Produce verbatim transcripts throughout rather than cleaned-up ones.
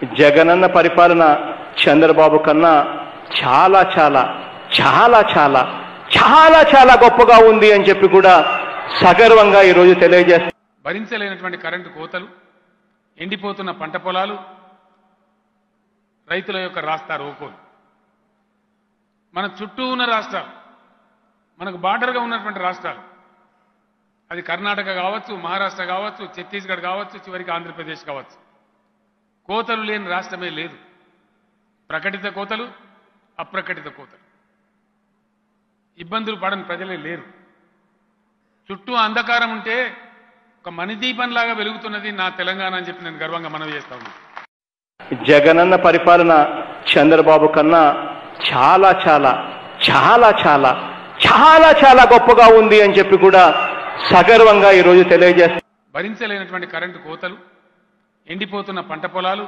జగనన్న పరిపాలన చంద్రబాబు కన్నా చాలా చాలా చాలా చాలా చాలా చాలా గొప్పగా ఉంది అని చెప్పి కూడా సగర్వంగా ఈరోజు తెలియజేస్తారు. భరించలేనటువంటి కరెంటు కోతలు, ఎండిపోతున్న పంట పొలాలు, రైతుల యొక్క రాస్తా రోకోలు, మన చుట్టూ ఉన్న రాష్ట్రాలు, మనకు బార్డర్గా ఉన్నటువంటి రాష్ట్రాలు, అది కర్ణాటక కావచ్చు, మహారాష్ట్ర కావచ్చు, ఛత్తీస్గఢ్ కావచ్చు, చివరికి ఆంధ్రప్రదేశ్ కావచ్చు, కోతలు లేని రాష్ట్రమే లేదు. ప్రకటిత కోతలు, అప్రకటిత కోతలు, ఇబ్బందులు పడని ప్రజలే లేరు. చుట్టూ అంధకారం ఉంటే ఒక మణిదీపంలాగా వెలుగుతున్నది నా తెలంగాణ అని చెప్పి నేను గర్వంగా మనవి చేస్తా ఉన్నాను. జగనన్న పరిపాలన చంద్రబాబు కన్నా చాలా చాలా చాలా చాలా చాలా చాలా గొప్పగా ఉంది అని చెప్పి కూడా సగర్వంగా ఈరోజు తెలియజేస్తారు. భరించలేనటువంటి కరెంటు కోతలు, ఎండిపోతున్న పంట పొలాలు,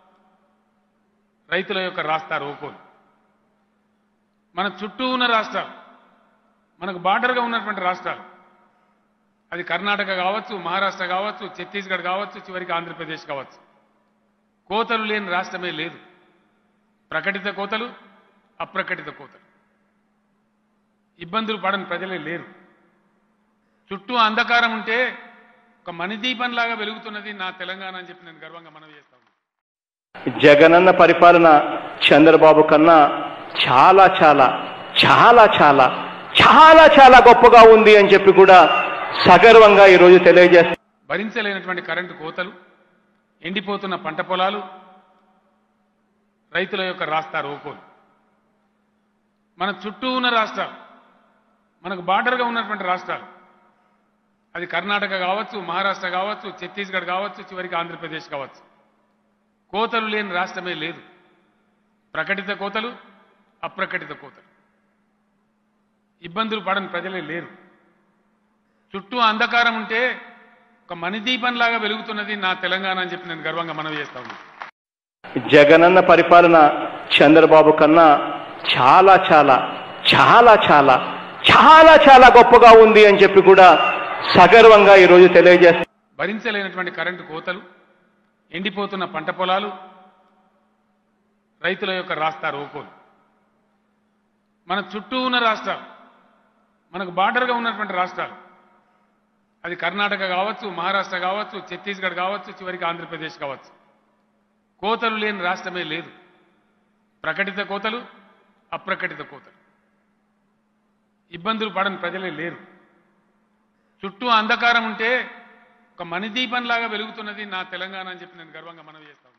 రైతుల యొక్క రాస్తా రోకోలు, మన చుట్టూ ఉన్న రాష్ట్రాలు, మనకు బార్డర్గా ఉన్నటువంటి రాష్ట్రాలు, అది కర్ణాటక కావచ్చు, మహారాష్ట్ర కావచ్చు, ఛత్తీస్గఢ్ కావచ్చు, చివరికి ఆంధ్రప్రదేశ్ కావచ్చు, కోతలు లేని రాష్ట్రమే లేదు. ప్రకటిత కోతలు, అప్రకటిత కోతలు, ఇబ్బందులు పడని ప్రజలే లేరు. చుట్టూ అంధకారం ఉంటే ఒక మణిదీపంలాగా వెలుగుతున్నది నా తెలంగాణ అని చెప్పి నేను గర్వంగా మనవి చేస్తా ఉన్నాను. జగనన్న పరిపాలన చంద్రబాబు కన్నా చాలా చాలా చాలా చాలా చాలా చాలా గొప్పగా ఉంది అని చెప్పి కూడా సగర్వంగా ఈరోజు తెలియజేస్తారు. భరించలేనటువంటి కరెంటు కోతలు, ఎండిపోతున్న పంట పొలాలు, రైతుల యొక్క రాస్తా రోకోలు, మన చుట్టూ ఉన్న రాష్ట్రాలు, మనకు బార్డర్గా ఉన్నటువంటి రాష్ట్రాలు, అది కర్ణాటక కావచ్చు, మహారాష్ట్ర కావచ్చు, ఛత్తీస్గఢ్ కావచ్చు, చివరికి ఆంధ్రప్రదేశ్ కావచ్చు, కోతలు లేని రాష్ట్రమే లేదు. ప్రకటిత కోతలు, అప్రకటిత కోతలు, ఇబ్బందులు పడని ప్రజలే లేరు. చుట్టూ అంధకారం ఉంటే ఒక మణిదీపంలాగా వెలుగుతున్నది నా తెలంగాణ అని చెప్పి నేను గర్వంగా మనవి చేస్తా ఉన్నాను. జగనన్న పరిపాలన చంద్రబాబు కన్నా చాలా చాలా చాలా చాలా చాలా చాలా గొప్పగా ఉంది అని చెప్పి కూడా సగర్వంగా ఈరోజు తెలియజేస్తారు. భరించలేనటువంటి కరెంటు కోతలు, ఎండిపోతున్న పంట పొలాలు, రైతుల యొక్క రాస్తా రోకోలు, మన చుట్టూ ఉన్న రాష్ట్రాలు, మనకు బార్డర్గా ఉన్నటువంటి రాష్ట్రాలు, అది కర్ణాటక కావచ్చు, మహారాష్ట్ర కావచ్చు, ఛత్తీస్గఢ్ కావచ్చు, చివరికి ఆంధ్రప్రదేశ్ కావచ్చు, కోతలు లేని రాష్ట్రమే లేదు. ప్రకటిత కోతలు, అప్రకటిత కోతలు, ఇబ్బందులు పడని ప్రజలే లేరు. చుట్టూ అంధకారం ఉంటే ఒక మణిదీపంలాగా వెలుగుతున్నది నా తెలంగాణ అని చెప్పి నేను గర్వంగా మనవి చేస్తాను.